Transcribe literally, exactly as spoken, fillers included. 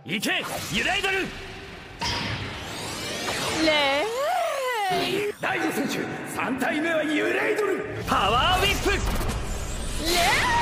行けユライドル。 レライド選手、さん体目はユライドル。パワーウィップ。 ーレー